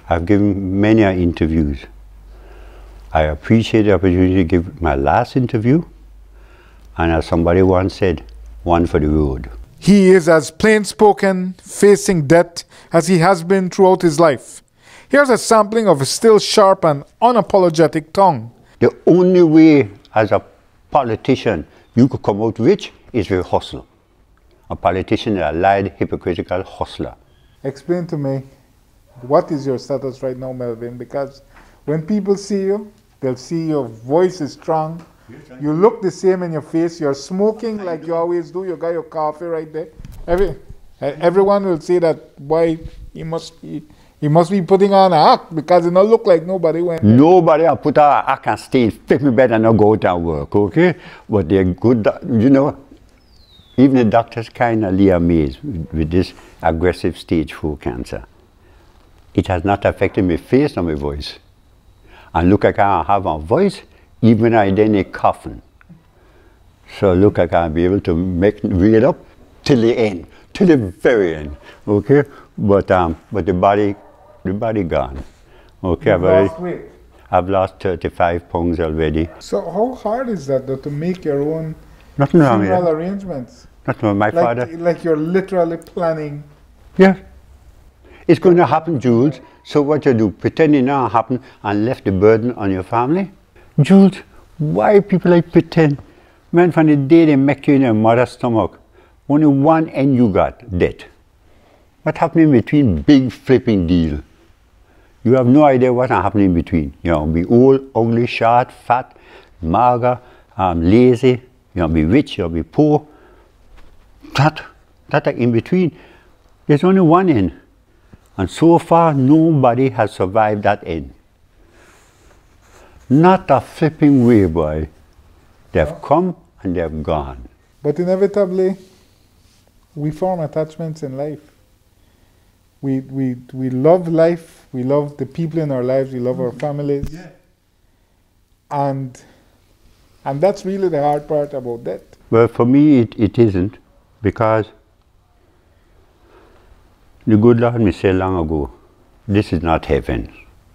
I've given many interviews. I appreciate the opportunity to give my last interview, and as somebody once said, one for the road. He is as plain-spoken, facing death, as he has been throughout his life. Here's a sampling of his still sharp and unapologetic tongue. The only way as a politician you could come out rich is with hustle. A politician is a lied, hypocritical hustler. Explain to me, what is your status right now, Melvin? Because when people see you, they'll see your voice is strong. You look the same in your face. You're smoking like you always do. You got your coffee right there. Everyone will say that, boy, he must be putting on an act because it don't look like nobody went. Nobody will put on an act and stay, fit me better and not go out and work, okay? But they're good, you know, even the doctors kind of lay amazed with this aggressive stage 4 cancer. It has not affected my face or my voice. And look, I can't have a voice, even I then a coffin. So look, I can't be able to read up till the end, till the very end, okay? But the body gone, okay? You've lost weight. I've lost 35 pounds already. So how hard is that though, to make your own Nothing wrong with funeral that. arrangements? Nothing wrong. My father. Like you're literally planning. Yeah. It's going to happen, Jules. So what you do, pretend it not happen and left the burden on your family? Jules, why people like pretend? Man, from the day they make you in your mother's stomach, only one end you got, death. What happened in between? Big flipping deal. You have no idea what happening in between. You know, be old, ugly, short, fat, mager, lazy. You know, be rich, you'll be poor. That in between. There's only one end. And so far, nobody has survived that end. Not a flipping way, boy. They've come and they've gone. But inevitably, we form attachments in life. We love life, we love the people in our lives, we love our families. Yeah. And that's really the hard part about death. Well, for me, it isn't, because the good Lord me said long ago, this is not heaven.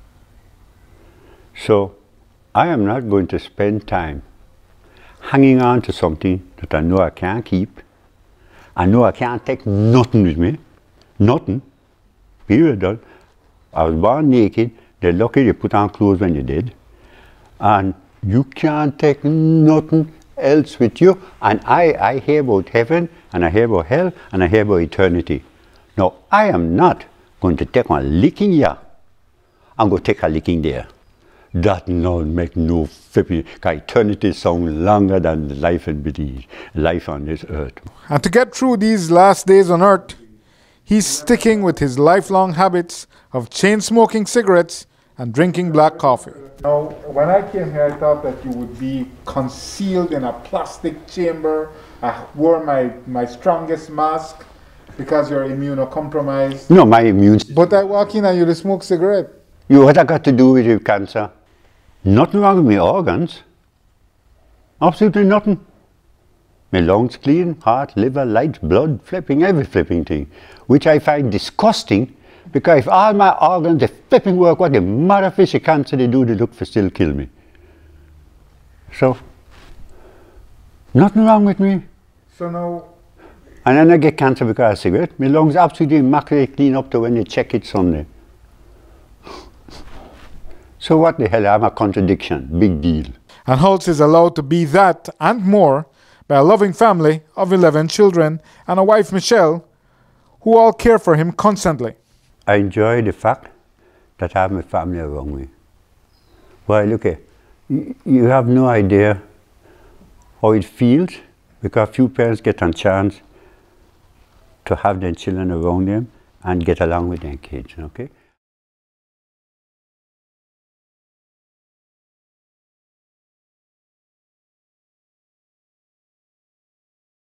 So I am not going to spend time hanging on to something that I know I can't keep. I know I can't take nothing with me. Nothing. Period. Done. I was born naked. They're lucky they put on clothes when you did. And you can't take nothing else with you. And I hear about heaven, and I hear about hell, and I hear about eternity. Now, I am not going to take one licking here and go take a licking there. That no make no flipping, because eternity sounds longer than life and life on this earth. And to get through these last days on earth, he's sticking with his lifelong habits of chain-smoking cigarettes and drinking black coffee. Now, when I came here, I thought that you would be concealed in a plastic chamber. I wore my strongest mask because you're immunocompromised. No, my immune system. But I walk in and you smoke cigarette. You what I got to do with your cancer? Nothing wrong with my organs. Absolutely nothing. My lungs clean, heart, liver, lights, blood, flipping, every flipping thing. Which I find disgusting, because if all my organs, the flipping work, what the motherfishy cancer they do, they look for still kill me. So, nothing wrong with me. So now... And then I get cancer because of cigarette. My lungs absolutely immaculately clean up to when they check it Sunday. So what the hell, I'm a contradiction, big deal. And Holtz is allowed to be that and more by a loving family of 11 children and a wife, Michelle, who all care for him constantly. I enjoy the fact that I have my family around me. Well, look here, you have no idea how it feels, because few parents get a chance to have their children around them and get along with their kids, okay?